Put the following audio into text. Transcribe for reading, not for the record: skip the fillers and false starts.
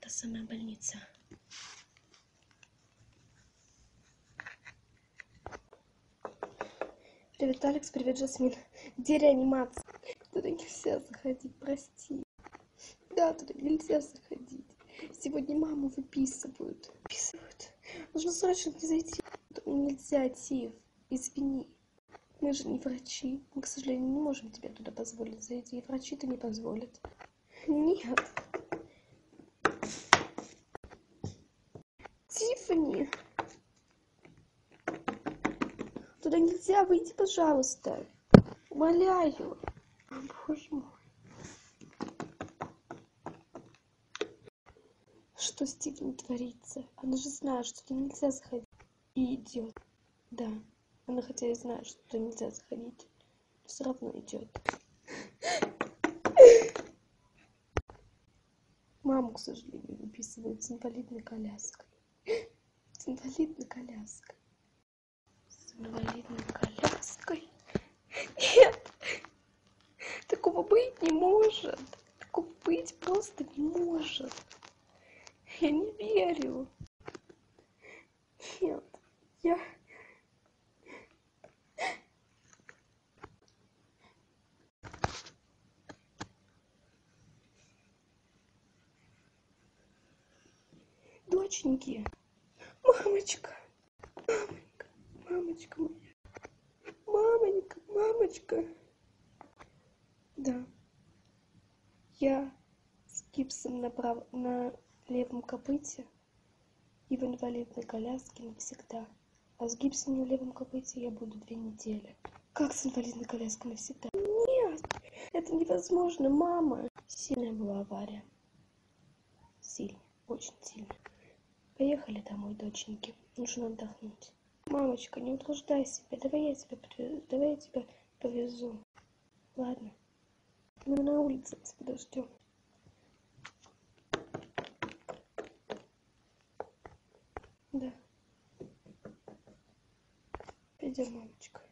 Та самая больница. Привет, Алекс, привет, Жасмин. Где реанимация? Туда нельзя заходить, прости. Да, туда нельзя заходить. Сегодня маму выписывают. Нужно срочно не зайти. Нельзя, Тив. Извини. Мы же не врачи. Мы, к сожалению, не можем тебе туда позволить зайти. И врачи-то не позволят. Нет. Тиффани. Туда нельзя, выйти, пожалуйста. Умоляю. О, боже мой. Что с Тиффани творится? Она же знает, что туда нельзя заходить. И идет. Да. Она хотя и знает, что туда нельзя заходить. Но все равно идет. Маму, к сожалению, выписывают с инвалидной коляской. С инвалидной коляской. С инвалидной коляской. Нет! Такого быть не может. Такого быть просто не может. Я не верю. Нет. Я... Доченьки. Мамочка. Мамонька. Мамочка моя. Мамонька. Мамочка. Да. Я с гипсом на левом копыте и в инвалидной коляске навсегда. А с гипсом на левом копыте я буду 2 недели. Как с инвалидной коляской навсегда? Нет, это невозможно, мама. Сильная была авария. Сильная, очень сильная. Поехали домой, доченьки. Нужно отдохнуть. Мамочка, не утруждай себя. Давай я тебя повезу. Ладно. Мы на улице вас подождем. Да. Пойдем, мамочка.